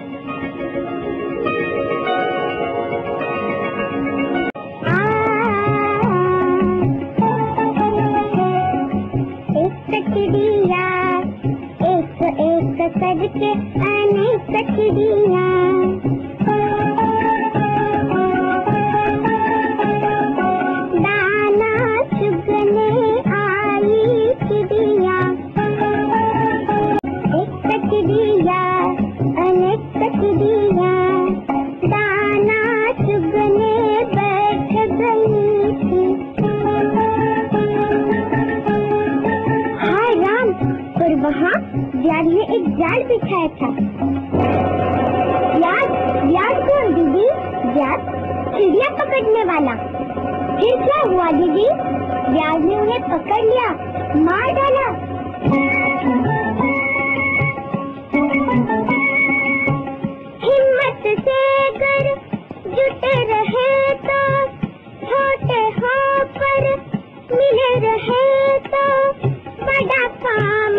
कचड़िया एक एक करके अनेक कचड़िया, दाना चुगने आई चिड़िया। एक कचड़िया अनेक कचड़िया, दाना चुगने बैठ गई थी। हाय राम, और वहाँ व्याध ने एक जाल बिछाया था। व्याध कौन दीदी? व्याध चिड़िया पकड़ने वाला। फिर क्या हुआ दीदी? व्याध ने उन्हें पकड़ लिया, मार डाला। हिम्मत से अगर जुटे रहे तो, छोटे हो पर मिले रहे तो, बड़ा काम